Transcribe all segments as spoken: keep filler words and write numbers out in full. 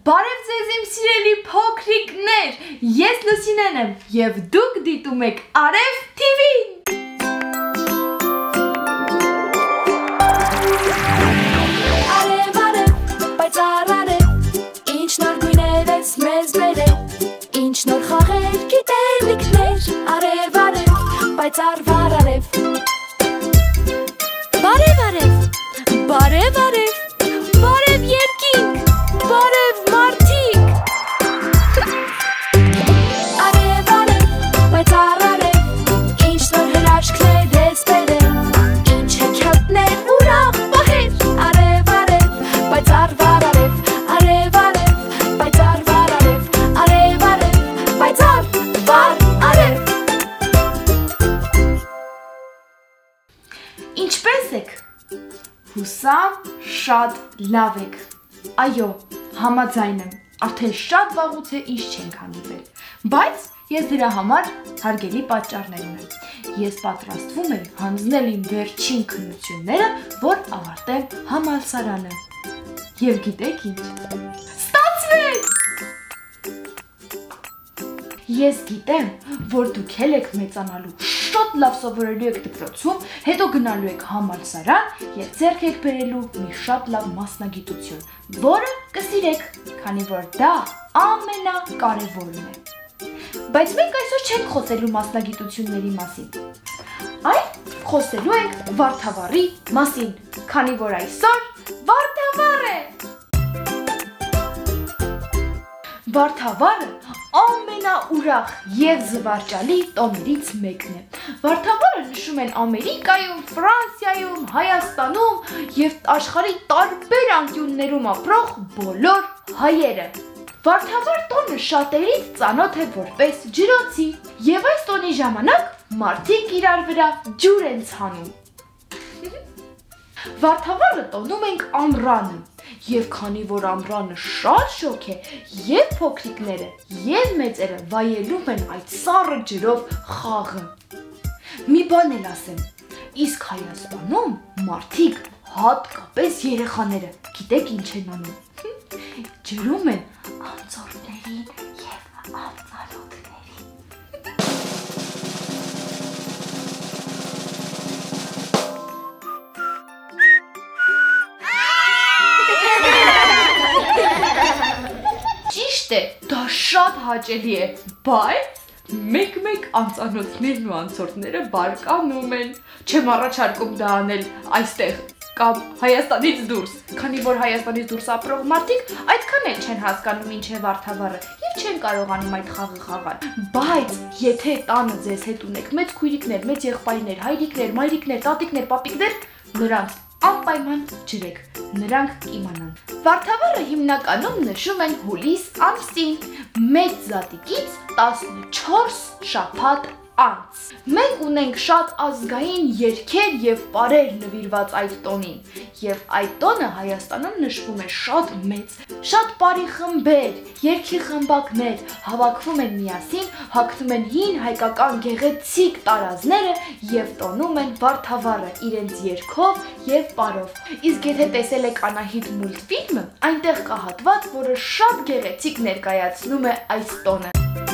Բարև ձեզ իմ սիրելի փոքրիկներ, ես Լուսինեն եմ և դուք դիտում եք Արև թիվին։ Արև, արև, պայծառ արև, ինչ նոր գույներ ես մեզ բերել, ինչ նոր խաղեր գիտելիքներ, արև, արև, պայծառ վառ արև։ Բարև, արև, բարև, արև, բարև երկինք, բարև մարդիկ։ Արև, արև, պայծառ արև, ինչ նոր հրաշքներ ես բերել, ինչ հեքիաթներ ուրախ պահեր, արև, արև, պայծառ վառ արև, արև, արև, պայծառ վառ արև, արև, արև, պայծառ վառ արև։ Ինչպե՞ս եք։ Հուսամ շատ լավ եք։ Այո, համաձայն եմ, արդեն շատ վաղուց է ինչ չենք հանդիպել, բայց ես դրա համար հարգելի պատճառներ ունեմ։ Ես պատրաստվում եմ հանձնել իմ վերջին քննությունները, որ ավարտեմ համալսարանը։ Եվ գիտեք ինչ։ Ստացվեց։ Ես գիտեմ, որ դուք էլ եք մեծանալու, շատ լավ սովորելու եք դպրոցում, հետո գնալու եք համալսարան և ձեռք եք բերելու մի շատ լավ մասնագիտություն, որը կսիրեք, քանի որ դա ամենակարևորն է։ Բայց մենք այսօր չենք խոսելու մասնագիտությունների մասին, այլ խոսելու ենք Վարդավառի մասին, քանի որ այսօր Վարդավառ է։ Վարդավառը ամենաուրախ և զվարճալի տոներից մեկն է։ Վարդավառը նշում են Ամերիկայում, Ֆրանսիայում, Հայաստանում և աշխարհի տարբեր անկյուններում ապրող բոլոր հայերը։ Վարդավառ տոնը շատերից ծանոթ է որպես ջրոցի, և այս տոնի ժամանակ մարդիկ իրար վրա ջուր են ցանում։ Վարդավառը տոնում ենք ամռանը, և քանի որ ամռանը շատ շոգ է, և փոքրիկները, և մեծերը վայելում են այդ սառը ջրով խաղը։ Մի բան էլ ասեմ, իսկ Հայաստանում մարդիկ, հատկապես երեխաները, գիտեք ինչ են անում։ Ջրում են անծորդներին և անծանոթներին։ Ճիշտ է, դա շատ հաճելի է, բայց մեկ-մեկ անծանոթներն ու անցորդները բարկանում են։ Չեմ առաջարկում դա անել այստեղ կամ Հայաստանից դուրս, քանի որ Հայաստանից դուրս ապրող մարդիկ այդքան էլ չեն հասկանում ինչ է Վարդավառը և չեն կարողանում այդ խաղը խաղալ։ Բայց եթե տանը ձեզ հետ ունեք մեծ քույրիկներ, մեծ եղբայրներ, հայրիկներ, մայրիկներ, տատիկներ, պապիկներ, նրանց անպայման ջրեք, նրանք կիմանան։ Վարդավառը հիմնականում նշում են հուլիս ամսին, մեծ զատիկից տասնչորս շաբաթ անց։ Մենք ունենք շատ ազգային երգեր և պարեր նվիրված այդ տոնին, և այդ տոնը Հայաստանում նշվում է շատ մեծ, շատ պարի խմբեր, երգի խմբակներ հավաքվում են միասին, հագնում են հին հայկական գեղեցիկ տարազները և տոնում են Վարդավառը իրենց երգով և պարով։ Իսկ եթե տեսել եք Անահիտ մուլտֆիլմը, այնտեղ կա հատված, որը շատ գեղեցիկ ներկայացնում է այս տոնը։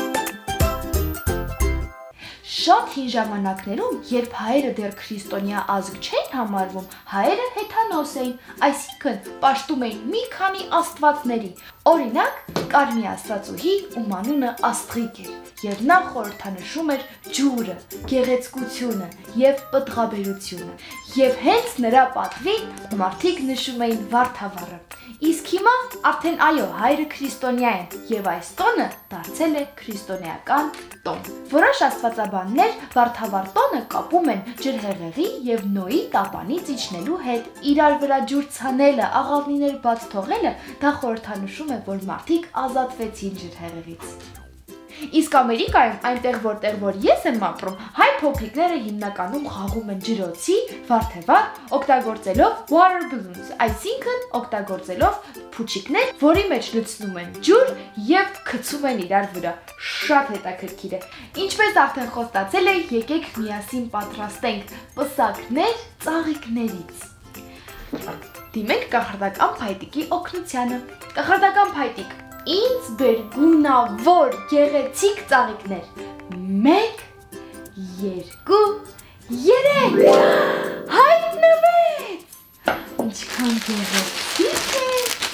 Շատ հին ժամանակներում, երբ հայերը դեռ քրիստոնյա ազգ չէին համարվում, հայերը հեթանոս էին, այսինքն պաշտում էին մի քանի աստվածների։ Օրինակ, կար մի աստվածուհի, ում անունը Աստղիկ էր, և նա խորհրդանշում էր ջուրը, գեղեցկությունը և պտղաբերությունը, և հենց նրա պատվին մարդիկ նշում էին Վարդավառը։ Իսկ հիմա արդեն այո, հայերը քրիստոնյա են, և այս տոնը դարձել է քրիստոնեական տոն։ Որոշ աստվածաբաններ Վարդավառ տոնը կապում են ջրհեղեղի և Նոյի տապանից իջնելու հետ։ Իրար վրա ջուր ցանելը, աղավնիներ բաց թողելը, դա խորհրդանշում է, որ մարդիկ ազատվեցին ջրհեղեղից։ Իսկ Ամերիկայում, այնտեղ որտեղ որ ես եմ ապրում, հայ փոքրիկները հիմնականում խաղում են ջրոցի, Վարդավառ, օգտագործելով water balloons, այսինքն օգտագործելով փուչիկներ, որի մեջ լցնում են ջուր և գցում են իրար վրա։ Շատ հետաքրքիր է։ Ինչպես արդեն խոստացել է, եկեք միասին պատրաստենք պսակներ ծաղիկներից։ Դիմենք կախարդական փայտիկի օգնությանը։ Կախարդական փայտիկ, ինձ բեր գունավոր գեղեցիկ ծաղիկներ։ Մեկ, երկու, երեք։ Հայտնվեց։ Ինչքան գեղեցիկ է։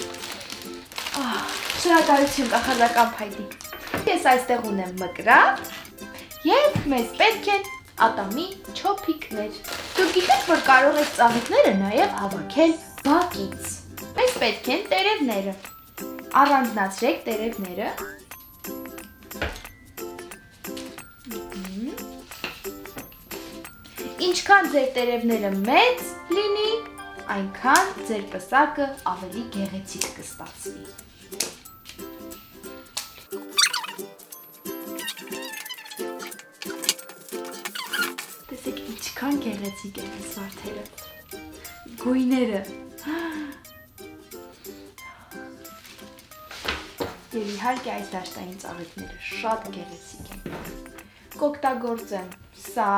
Շնորհակալություն կախարդական փայտիկ։ Ես այստեղ ունեմ մկրատ և մեզ պետք են ատամի չոփիկներ։ Դուք գիտեք, որ կարող եք ծաղիկները նաև հավաքել բակից։ Մեզ պետք են տերևները։ Առանձնացրեք տերևները։ Ինչքան ձեր տերևները մեծ լինի, այնքան ձեր պսակը ավելի գեղեցիկ կստացվի։ Տեսեք ինչքան գեղեցիկ են այս վարդերը։ Գույները։ Եվ իհարկե այս դաշտային ծաղիկները շատ գեղեցիկ են։ Կօգտագործեմ սա,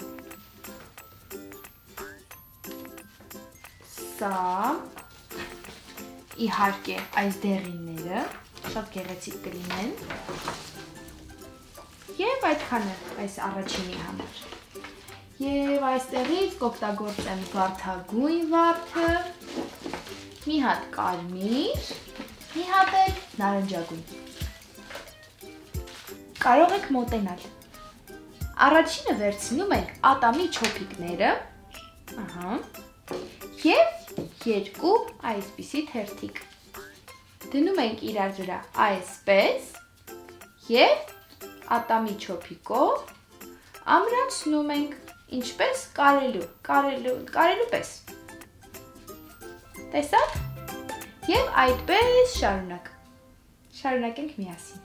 սա, իհարկե այս դեղինները շատ գեղեցիկ կլինեն և այդքանը այս առաջինի համար։ Եվ այստեղից կօգտագործեմ վարդագույն վարդը, մի հատ կարմիր, մի հատ էլ նարնջագույն։ Կարող եք մոտենալ։ Առաջինը վերցնում ենք ատամի չոփիկները, և երկու այսպիսի թերթիկ։ Դնում ենք իրար վրա այսպես և ատամի չոփիկով ամրացնում ենք, ինչպես կարելու, կարելու պես։ Տեսաք։ Եվ այդպես շարունակ։ Շարունակենք միասին։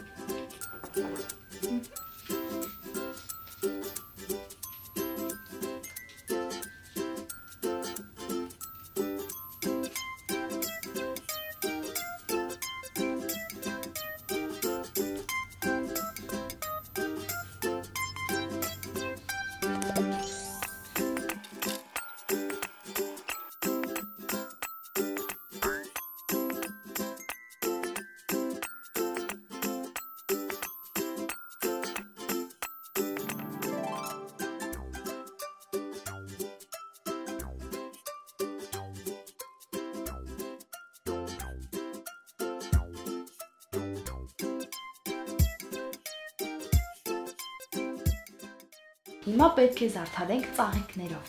Հիմա պետք է զարդարենք ծաղիկներով։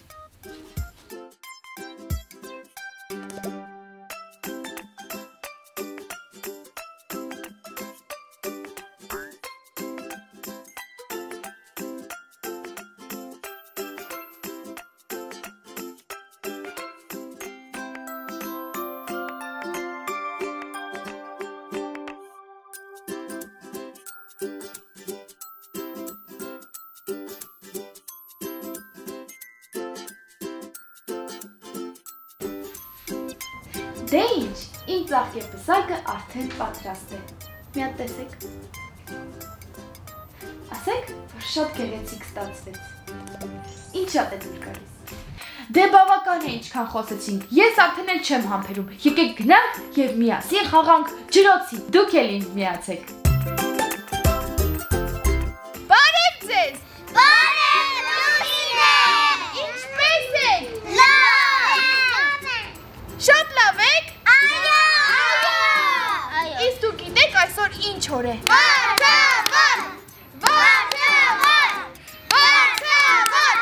Դե ինչ, իմ ծաղկեպսակը արդեն պատրաստ է։ Մի հատ տեսեք։ Ասեք, որ շատ գեղեցիկ ստացվեց։ Ինչ շատ է դուր գալիս։ Դե բավական է ինչքան խոսեցինք, ես արդեն էլ չեմ համբերում։ Եկեք գնանք և միասին խաղանք ջրոցի, դուք էլ ինձ միացեք։ Բարև ձեզ։ Բարև Լուսինե։ Ինչպե՞ս եք։ Լավ։ Շատ լավ եք։ Այո։ Իսկ դուք գիտեք այսօր ինչ օր է։ Վարդավառ։ Վարդավառ։ Վարդավառ։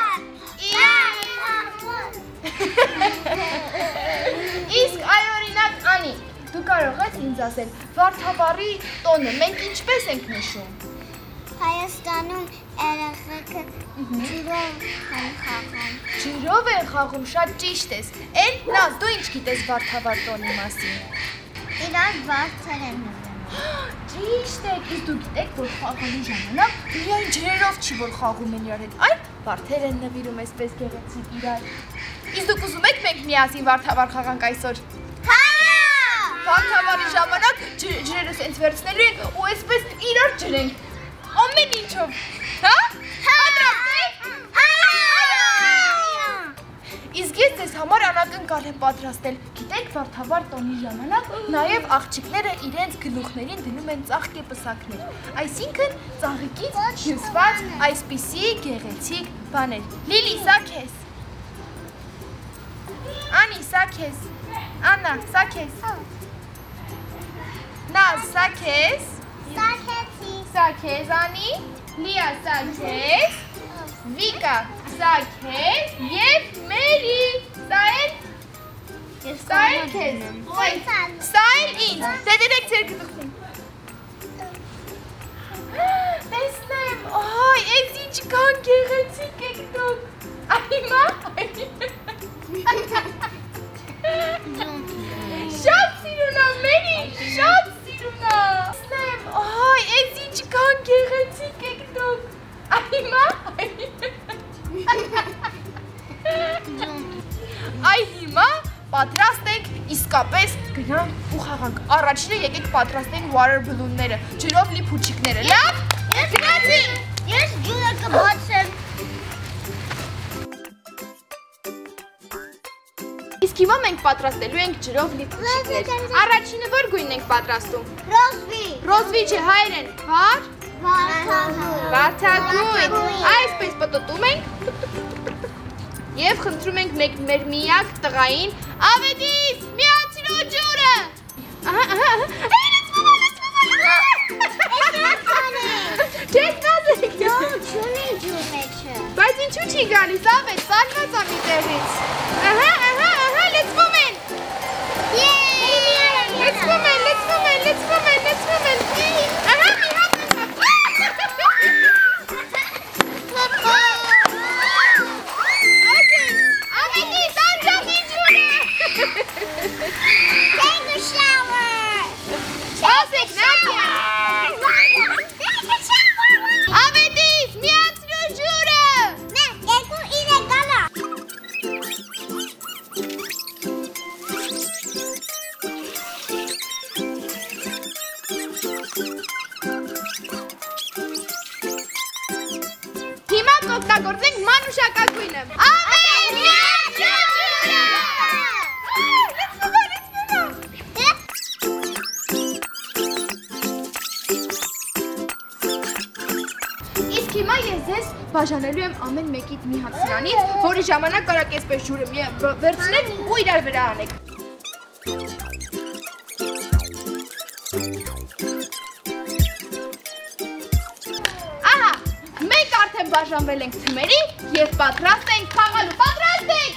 Իսկ այօրինակ Անի, դու կարող ես ինձ ասել, Վարդավառի տոնը մենք ինչպես ենք նշում։ Հայաստանում երեխեքը ջրով են խաղում։ Ջրով են խաղում, շատ ճիշտ ես։ Էլ Նազ, դու ինչ գիտես Վարդավառ տոնի մասին։ Իրար վարդեր են նվիրում։ Ճիշտ է, իսկ դու գիտեք, որ խաղալու ժամանակ միայն ջրերով չի, որ խաղում են իրար հետ, այլ վարդեր են նվիրում այսպես գեղեցիկ իրար։ Իսկ դուք ուզում եք մենք միասին Վարդավառ խաղանք այսօր։ Հայո։ Վարդավառի ժամանակ ջրերը սենց վերցնելու ենք ու այսպես իրար ջրենք։ Ամեն ինչով, հա? Պատրաստ եք։ Հայո։ Իսկ ես ձեզ համար անակնկալ եմ պատրաստել։ Գիտեք, Վարդավառ տոնի ժամանակ նաև աղջիկները իրենց գլուխներին դնում են ծաղկե պսակներ։ Այսինքն ծաղիկից հյուսված այսպիսի գեղեցիկ բաներ։ Լիլի, սա քեզ։ Անի, սա քեզ։ Աննա, սա քեզ։ Նազ, սա քեզ։ Սա քեզի։ Սա քեզ, Անի։ Լիա, սա քեզ։ Վիկա, սա քեզ եւ Մերի, սա էլ Սա էլ քեզ։ Սա էլ ինձ։ Դե դերեք ձեր գլուխին։ Տեսնեմ, այ, այս ինչքան գեղեցիկ եք դուք։ Այ հիմա։ Շատ սիրունա, Մերի, շատ սիրունա։ Տեսնեմ, այ, այս ինչքան գեղեցիկ եք դուք։ Այ հիմա։ Այ հիմա պատրաստ եք իսկապես գնանք ու խաղանք։ Առաջինը եկեք պատրաստենք water balloon-ները, ջրով լի փուչիկները, լավ։ Գնացի։ Ես ջուրը կբացեմ։ Իսկ հիմա մենք պատրաստելու ենք ջրով լի փուչիկներ։ Առաջինը որ գույնն ենք պատրաստում։ Ռոզվի։ Ռոզվի չէ, հայերեն, վար։ Վարդավառ։ Վարդագույն։ Այսպես պտտում ենք։ Եվ խնդրում ենք մեկ մեր միակ տղային, ավետիս, միացրու ջուրը։ Ահա, ահա, ահա։ Չես նազեք։ Նո, չունի ջուր մեջը։ Բայց ինչու չի գալիս, ավետ, սարված ամի տեղից։ Ահա, ահա, ահա, լեցվում են։ Լեցվում են, լեցվում են, լեցվում են, լեցվում են։ Ահա, մի հատ Take a shower. Ասեք, Նատյա։ Ավետիս, միացրու ջուրը։ Նե, երկու իրը գալա։ Հիմա կօգտագործենք մանուշակագույնը։ Ավետ, միացրու ջուրը։ Իսկ հիմա ես ձեզ բաժանելու եմ ամեն մեկիդ մի հատ սրանից, որի ժամանակ կարաք այսպես ջուրը վերցնեք ու իրար վրա անեք։ Ահա, մենք արդեն բաժանվել ենք թիմերի և պատրաստ ենք խաղալու, պատրաստ ենք։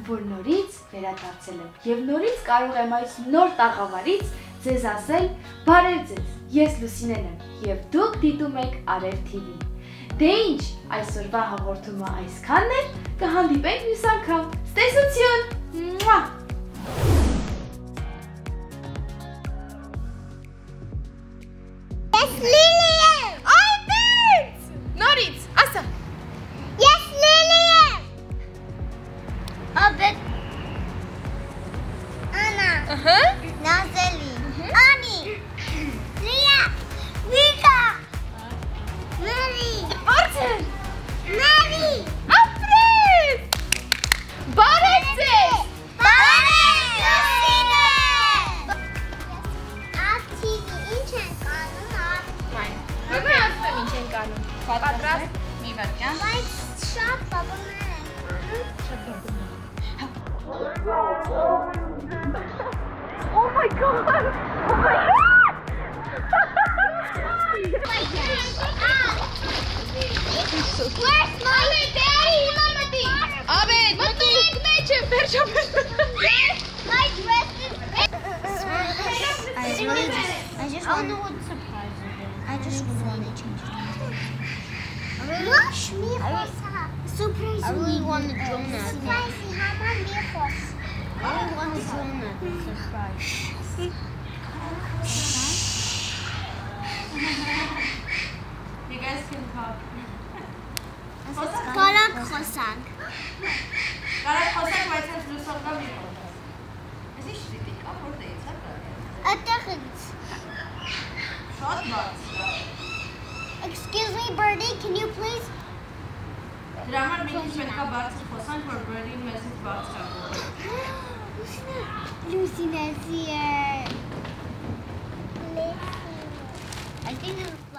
որ նորից վերադարձել եմ եւ նորից կարող եմ այս նոր տաղավարից ձեզ ասել բարև ձեզ, ես Լուսինեն եմ եւ դուք դիտում եք Արև T V։ Դե ինչ, այսօրվա հաղորդումը այսքանն է, կհանդիպենք մյուս անգամ։ Ստեսություն։ Մուա։ Ես Լիլի եմ։ Այդից։ Նորից, ասա։ Ես Լիլի եմ։ Աբետ Անա։ Ահա։ Նազելի։ Անի։ Լիա։ Վիկա։ Մերի։ Արդեն։ Մերի։ Ապրես։ Բարև ձեզ։ Բարև Լուսինե։ Ակտիվի ինչ են կանում Վայ։ Հիմա ասեմ ինչ են կանում։ Պատրաստ։ Մի վարքյան։ Բայց շատ բաբաներ են կանում։ Շատ բաբաներ։ Oh my god. Oh my god. Where's my daddy? Mama D. Abed, մտիկ մեջ է, վերջապես։ My dress is I really just I just want to surprise you. I just want to change it. Watch me surprise. I really want to join that. Spicy, how about me first? I really want to join that surprise. You guys can talk. Կարանք խոսանք։ Կարանք խոսանք, բայց ես լուսական մի խոսանք։ Ես ինչ դիտիկ, ա, որտեղից է կարանք։ Այդտեղից։ Շատ բաց։ Excuse me, Birdie, can you please? Դրա համար մենք ինչ պետք է բարձր խոսանք, որ Birdie-ն մեզից բարձր է։ Lucy's here. I think